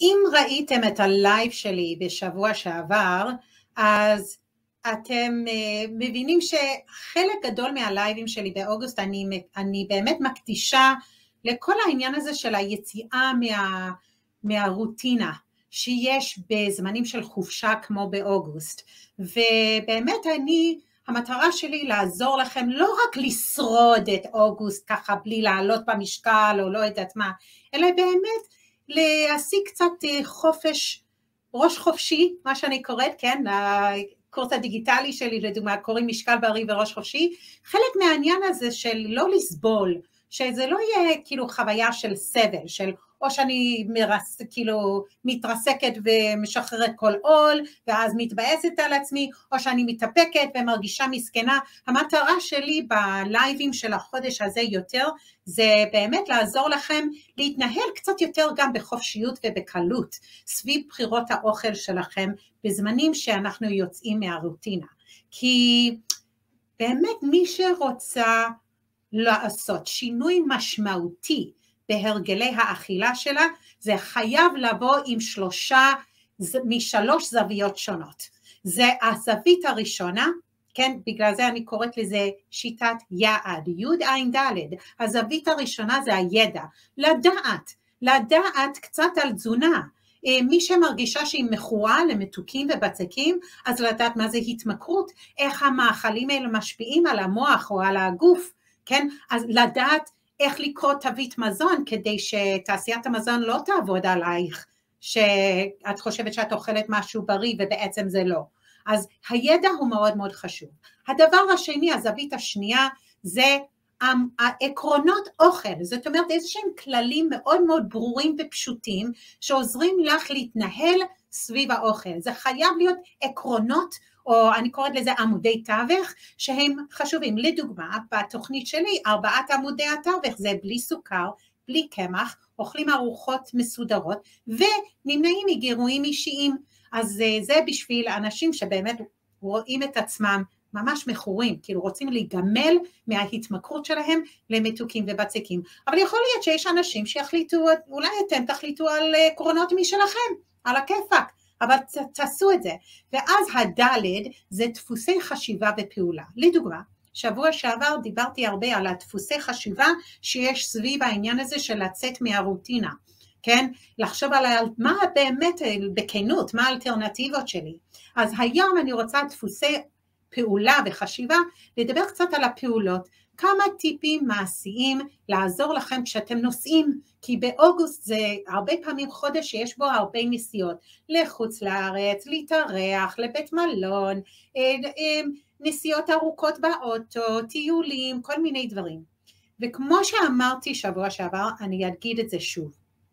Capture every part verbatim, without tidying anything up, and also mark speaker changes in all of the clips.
Speaker 1: אם ראיתם את הלייב שלי בשבוע שעבר, אז אתם uh, מבינים שחלק גדול מהלייבים שלי באוגוסט אני, אני באמת מקדישה לכל העניין הזה של היציאה מה, מהרוטינה שיש בזמנים של חופשה כמו באוגוסט. ובאמת אני, המטרה שלי לעזור לכם לא רק לשרוד את אוגוסט ככה בלי לעלות במשקל או לא יודעת מה, אלא באמת להשיג קצת חופש, ראש חופשי, מה שאני קוראת, כן, הקורס הדיגיטלי שלי לדוגמה, קוראים משקל בריא וראש חופשי, חלק מהעניין הזה של לא לסבול, שזה לא יהיה כאילו חוויה של סבל, של או שאני מרס, כאילו מתרסקת ומשחררת כל עול, ואז מתבאסת על עצמי, או שאני מתאפקת ומרגישה מסכנה. המטרה שלי בלייבים של החודש הזה יותר, זה באמת לעזור לכם להתנהל קצת יותר גם בחופשיות ובקלות, סביב בחירות האוכל שלכם, בזמנים שאנחנו יוצאים מהרוטינה. כי באמת מי שרוצה לעשות שינוי משמעותי, בהרגלי האכילה שלה, זה חייב לבוא עם שלושה, משלוש זוויות שונות. זה הזווית הראשונה, כן, בגלל זה אני קוראת לזה שיטת יעד, יוד עין דלת. הזווית הראשונה זה הידע, לדעת, לדעת קצת על תזונה. מי שמרגישה שהיא מכורה למתוקים ובצקים, אז לדעת מה זה התמכרות, איך המאכלים האלה משפיעים על המוח או על הגוף, כן, אז לדעת איך לקרוא תווית מזון, כדי שתעשיית המזון לא תעבוד עלייך, שאת חושבת שאת אוכלת משהו בריא ובעצם זה לא. אז הידע הוא מאוד מאוד חשוב. הדבר השני, הזווית השנייה, זה העקרונות אוכל, זאת אומרת איזה שהם כללים מאוד מאוד ברורים ופשוטים, שעוזרים לך להתנהל סביב האוכל. זה חייב להיות עקרונות, או אני קוראת לזה עמודי תווך, שהם חשובים. לדוגמה, בתוכנית שלי, ארבעת עמודי התווך, זה בלי סוכר, בלי קמח, אוכלים ארוחות מסודרות, ונמנעים מגירויים אישיים. אז זה בשביל אנשים שבאמת רואים את עצמם ממש מכורים, כאילו רוצים להיגמל מההתמכרות שלהם למתוקים ובצקים. אבל יכול להיות שיש אנשים שיחליטו, אולי אתם תחליטו על עקרונות משלכם, על הכיפק. אבל תעשו את זה, ואז הדלת זה דפוסי חשיבה ופעולה. לדוגמה, שבוע שעבר דיברתי הרבה על הדפוסי חשיבה שיש סביב העניין הזה של לצאת מהרוטינה, כן? לחשוב על מה באמת בכנות, מה האלטרנטיבות שלי. אז היום אני רוצה דפוסי פעולה וחשיבה, לדבר קצת על הפעולות, כמה טיפים מעשיים לעזור לכם כשאתם נוסעים, כי באוגוסט זה הרבה פעמים חודש שיש בו הרבה נסיעות, לחוץ לארץ, להתארח, לבית מלון, נסיעות ארוכות באוטו, טיולים, כל מיני דברים. וכמו שאמרתי שבוע שעבר, אני אגיד את זה שוב,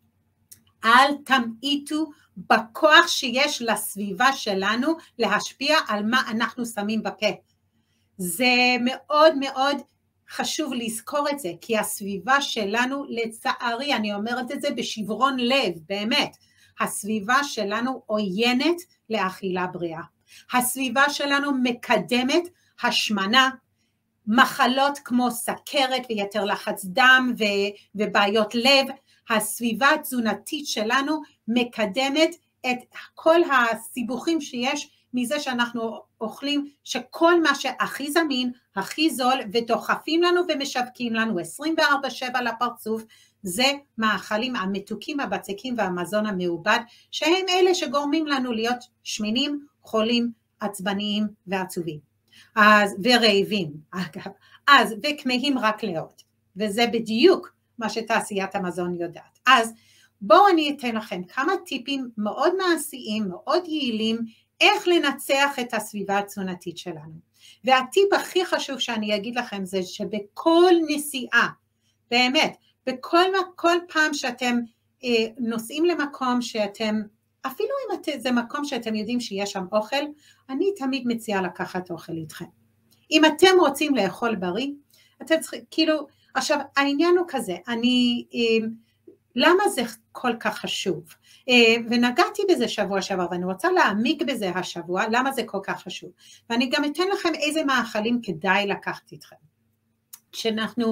Speaker 1: אל תמעיטו בכוח שיש לסביבה שלנו להשפיע על מה אנחנו שמים בפה. זה מאוד מאוד חשוב לזכור את זה, כי הסביבה שלנו, לצערי, אני אומרת את זה בשברון לב, באמת, הסביבה שלנו עוינת לאכילה בריאה. הסביבה שלנו מקדמת השמנה, מחלות כמו סכרת ויתר לחץ דם ובעיות לב. הסביבה התזונתית שלנו מקדמת את כל הסיבוכים שיש מזה שאנחנו אוכלים, שכל מה שהכי זמין, הכי זול, ודוחפים לנו ומשווקים לנו עשרים וארבע שבע לפרצוף, זה מאכלים המתוקים, הבצקים והמזון המעובד, שהם אלה שגורמים לנו להיות שמנים, חולים, עצבניים ועצובים. אז, ורעבים, אגב. אז, וכמהים רק לאות. וזה בדיוק מה שתעשיית המזון יודעת. אז, בואו אני אתן לכם כמה טיפים מאוד מעשיים, מאוד יעילים, איך לנצח את הסביבה התזונתית שלנו. והטיפ הכי חשוב שאני אגיד לכם זה שבכל נסיעה, באמת, בכל כל פעם שאתם אה, נוסעים למקום שאתם, אפילו אם את, זה מקום שאתם יודעים שיש שם אוכל, אני תמיד מציעה לקחת אוכל איתכם. אם אתם רוצים לאכול בריא, אתם צריכים, כאילו, עכשיו העניין הוא כזה, אני, אה, למה זה כל כך חשוב? ונגעתי בזה שבוע שעבר, ואני רוצה להעמיק בזה השבוע, למה זה כל כך חשוב. ואני גם אתן לכם איזה מאכלים כדאי לקחת איתכם. שאנחנו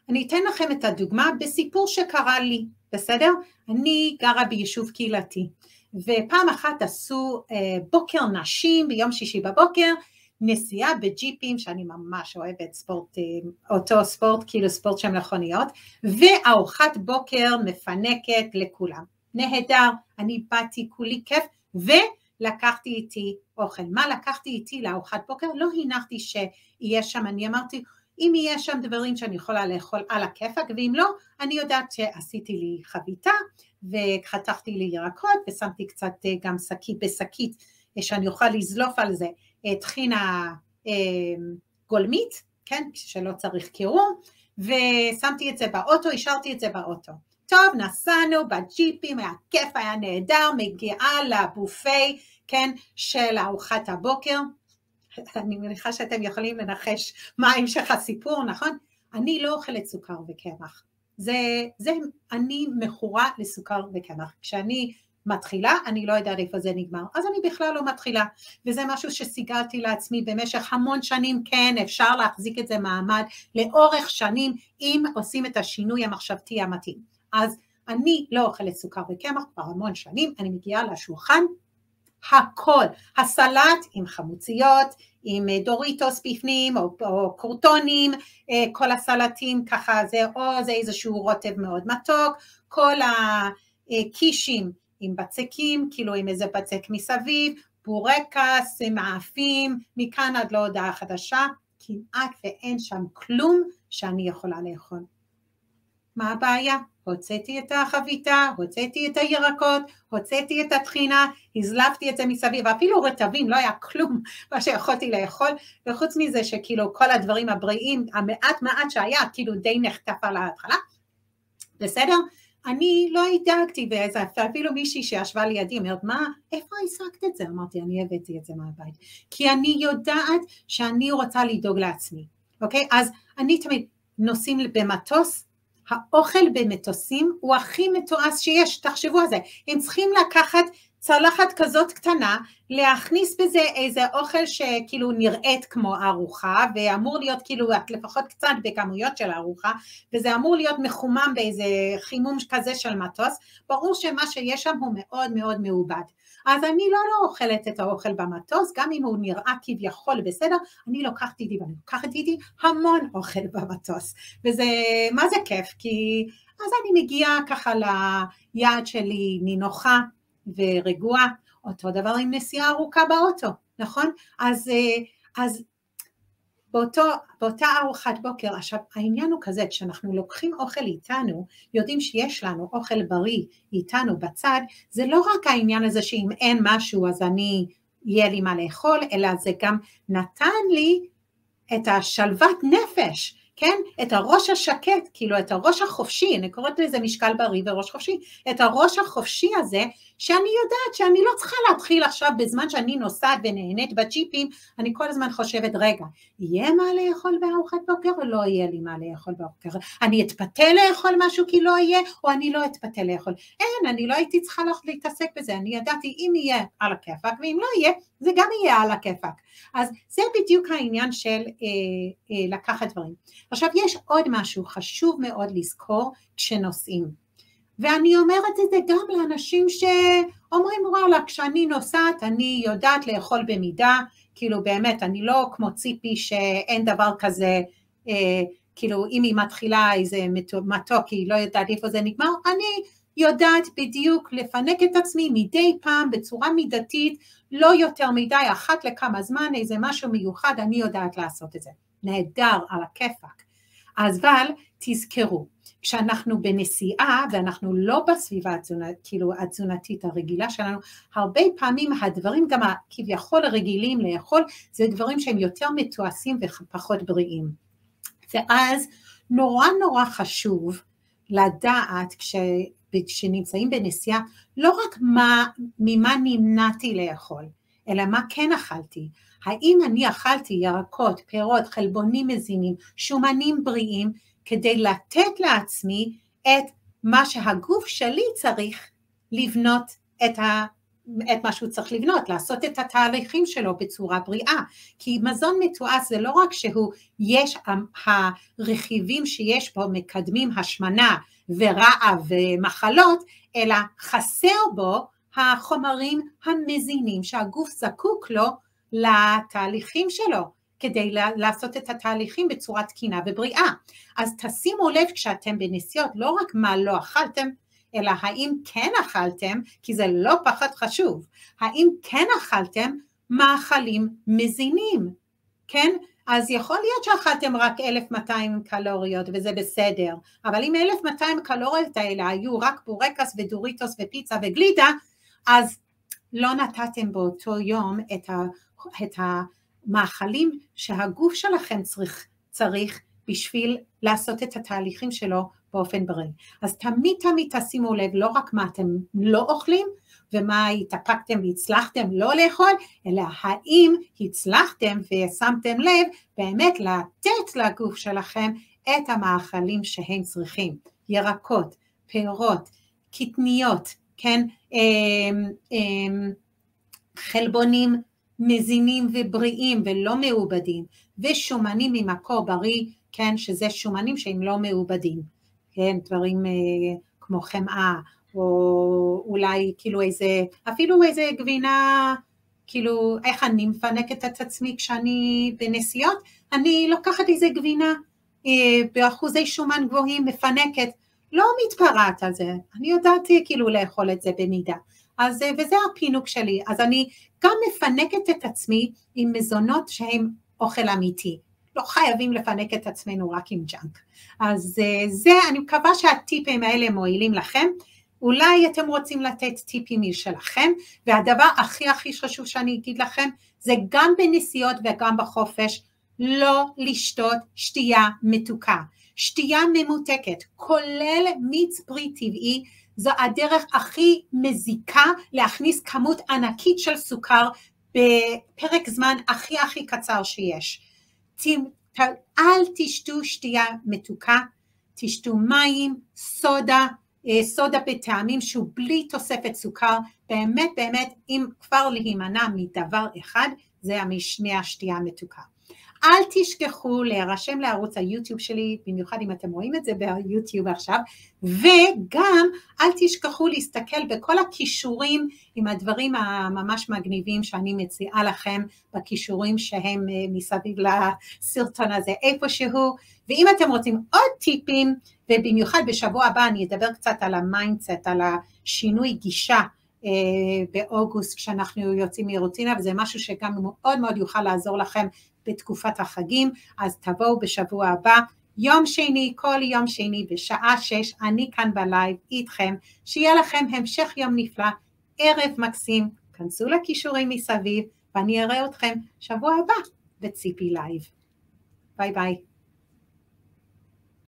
Speaker 1: אני אתן לכם את הדוגמה בסיפור שקרה לי, בסדר? אני גרה ביישוב קהילתי, ופעם אחת עשו אה, בוקר נשים ביום שישי בבוקר, נסיעה בג'יפים, שאני ממש אוהבת ספורט, אה, אותו ספורט, כאילו ספורט של מכוניות, וארוחת בוקר מפנקת לכולם. נהדר, אני באתי כולי כיף, ולקחתי איתי אוכל. מה לקחתי איתי לארוחת בוקר? לא הנחתי שיהיה שם, אני אמרתי, אם יהיה שם דברים שאני יכולה לאכול על הכיפק, ואם לא, אני יודעת שעשיתי לי חביתה, וחתכתי לי ירקות, ושמתי קצת גם שקית בשקית, שאני אוכל לזלוף על זה, טחינה גולמית, כן, שלא צריך קירור, ושמתי את זה באוטו, השארתי את זה באוטו. טוב, נסענו בג'יפים, היה כיף, היה נהדר, מגיעה לבופי, כן, של ארוחת הבוקר, אני מניחה שאתם יכולים לנחש מה המשך הסיפור, נכון? אני לא אוכלת סוכר וקמח. זה, זה, אני מכורה לסוכר וקמח. כשאני מתחילה, אני לא יודעת איפה זה נגמר. אז אני בכלל לא מתחילה. וזה משהו שסיגלתי לעצמי במשך המון שנים. כן, אפשר להחזיק את זה מעמד לאורך שנים, אם עושים את השינוי המחשבתי המתאים. אז אני לא אוכלת סוכר וקמח כבר המון שנים. אני מגיעה לשולחן, הכל, הסלט עם חמוציות, עם דוריטוס בפנים או, או קורטונים, כל הסלטים ככה זה, או זה איזשהו רוטב מאוד מתוק, כל הקישים עם בצקים, כאילו עם איזה בצק מסביב, בורקס, מאפים, מכאן עד להודעה חדשה, כמעט ואין שם כלום שאני יכולה לאכול. מה הבעיה? הוצאתי את החביתה, הוצאתי את הירקות, הוצאתי את הטחינה, הזלפתי את זה מסביב, אפילו רטבים, לא היה כלום מה שיכולתי לאכול, וחוץ מזה שכאילו כל הדברים הבריאים, המעט מעט שהיה, כאילו די נחטף על ההתחלה, בסדר? אני לא הדאגתי באיזה, אפילו מישהי שישבה לידי, אמרת, מה, איפה השגת את זה? אמרתי, אני הבאתי את זה מהבית, כי אני יודעת שאני רוצה לדאוג לעצמי, אוקיי? אז אני תמיד נוסעים במטוס, האוכל במטוסים הוא הכי מתועש שיש, תחשבו על זה, הם צריכים לקחת צלחת כזאת קטנה, להכניס בזה איזה אוכל שכאילו נראית כמו ארוחה, ואמור להיות כאילו לפחות קצת בכמויות של ארוחה, וזה אמור להיות מחומם באיזה חימום כזה של מטוס, ברור שמה שיש שם הוא מאוד מאוד מעובד. אז אני לא, לא אוכלת את האוכל במטוס, גם אם הוא נראה כביכול בסדר, אני לוקחת איתי, ואני לוקחת איתי המון אוכל במטוס, וזה, מה זה כיף? כי אז אני מגיעה ככה ליעד שלי נינוחה ורגועה, אותו דבר עם נסיעה ארוכה באוטו, נכון? אז, אז באותו, באותה ארוחת בוקר, עכשיו העניין הוא כזה, כשאנחנו לוקחים אוכל איתנו, יודעים שיש לנו אוכל בריא איתנו בצד, זה לא רק העניין הזה שאם אין משהו אז אני, יהיה לי מה לאכול, אלא זה גם נתן לי את השלוות נפש, כן? את הראש השקט, כאילו את הראש החופשי, אני קוראת לזה משקל בריא וראש חופשי, את הראש החופשי הזה, שאני יודעת שאני לא צריכה להתחיל עכשיו בזמן שאני נוסעת ונהנית בג'יפים, אני כל הזמן חושבת, רגע, יהיה מה לאכול בארוחת בוקר או לא יהיה לי מה לאכול בבוקר? אני אתפתה לאכול משהו כי לא יהיה, או אני לא אתפתה לאכול? אין, אני לא הייתי צריכה להתעסק בזה, אני ידעתי אם יהיה על הכיפק, ואם לא יהיה, זה גם יהיה על הכיפק. אז זה בדיוק העניין של אה, אה, לקחת דברים. עכשיו יש עוד משהו חשוב מאוד לזכור כשנוסעים, ואני אומרת את זה גם לאנשים שאומרים וואלה, כשאני נוסעת אני יודעת לאכול במידה, כאילו באמת אני לא כמו ציפי שאין דבר כזה, אה, כאילו אם היא מתחילה איזה מתוק, היא לא יודעת איפה זה נגמר, אני יודעת בדיוק לפנק את עצמי מדי פעם בצורה מידתית, לא יותר מדי, אחת לכמה זמן, איזה משהו מיוחד, אני יודעת לעשות את זה. נהדר על הכיפק. אז אבל תזכרו, כשאנחנו בנסיעה ואנחנו לא בסביבה התזונת, כאילו התזונתית הרגילה שלנו, הרבה פעמים הדברים גם כביכול רגילים לאכול, זה דברים שהם יותר מתועשים ופחות בריאים. ואז נורא נורא חשוב לדעת כש... כשנמצאים בנסיעה, לא רק מה, ממה נמנעתי לאכול, אלא מה כן אכלתי. האם אני אכלתי ירקות, פירות, חלבונים מזינים, שומנים בריאים, כדי לתת לעצמי את מה שהגוף שלי צריך לבנות את, ה, את מה שהוא צריך לבנות, לעשות את התהליכים שלו בצורה בריאה, כי מזון מתועש זה לא רק שהוא, יש הרכיבים שיש בו מקדמים השמנה ורעב ומחלות, אלא חסר בו החומרים המזינים שהגוף זקוק לו לתהליכים שלו, כדי לעשות את התהליכים בצורה תקינה ובריאה. אז תשימו לב כשאתם בנסיעות, לא רק מה לא אכלתם, אלא האם כן אכלתם, כי זה לא פחות חשוב, האם כן אכלתם מאכלים מזינים, כן? אז יכול להיות שאכלתם רק אלף ומאתיים קלוריות וזה בסדר, אבל אם אלף ומאתיים קלוריות האלה היו רק בורקס ודוריטוס ופיצה וגלידה, אז לא נתתם באותו יום את, ה, את המאכלים שהגוף שלכם צריך, צריך בשביל לעשות את התהליכים שלו באופן בריא. אז תמיד תמיד תשימו לב לא רק מה אתם לא אוכלים ומה התאפקתם והצלחתם לא לאכול, אלא האם הצלחתם ושמתם לב באמת לתת לגוף שלכם את המאכלים שהם צריכים, ירקות, פירות, קטניות, כן, חלבונים מזינים ובריאים ולא מעובדים, ושומנים ממקור בריא, כן, שזה שומנים שהם לא מעובדים, כן, דברים אה, כמו חמאה, או אולי כאילו איזה, אפילו איזה גבינה, כאילו איך אני מפנקת את עצמי כשאני בנסיעות, אני לוקחת איזה גבינה אה, באחוזי שומן גבוהים, מפנקת, לא מתפרעת על זה, אני יודעת כאילו לאכול את זה במידה, אז, וזה הפינוק שלי, אז אני גם מפנקת את עצמי עם מזונות שהם אוכל אמיתי, לא חייבים לפנק את עצמנו רק עם ג'אנק. אז זה, אני מקווה שהטיפים האלה מועילים לכם, אולי אתם רוצים לתת טיפים משלכם, והדבר הכי הכי חשוב שאני אגיד לכם, זה גם בנסיעות וגם בחופש, לא לשתות שתייה מתוקה, שתייה ממותקת, כולל מיץ פרי טבעי, זו הדרך הכי מזיקה להכניס כמות ענקית של סוכר בפרק זמן הכי הכי קצר שיש. אל תשתו שתייה מתוקה, תשתו מים, סודה, סודה בטעמים שהוא בלי תוספת סוכר, באמת באמת אם כבר להימנע מדבר אחד, זה המשנה השתייה מתוקה. אל תשכחו להירשם לערוץ היוטיוב שלי, במיוחד אם אתם רואים את זה ביוטיוב עכשיו, וגם אל תשכחו להסתכל בכל הכישורים עם הדברים הממש מגניבים שאני מציעה לכם, בכישורים שהם מסביב לסרטון הזה איפשהו, ואם אתם רוצים עוד טיפים, ובמיוחד בשבוע הבא אני אדבר קצת על המיינדסט, על השינוי גישה, באוגוסט כשאנחנו יוצאים מרוטינה, וזה משהו שגם מאוד מאוד יוכל לעזור לכם בתקופת החגים, אז תבואו בשבוע הבא, יום שני, כל יום שני בשעה שש, אני כאן בלייב איתכם, שיהיה לכם המשך יום נפלא, ערב מקסים, כנסו לכישורים מסביב, ואני אראה אתכם שבוע הבא בציפי לייב. ביי ביי.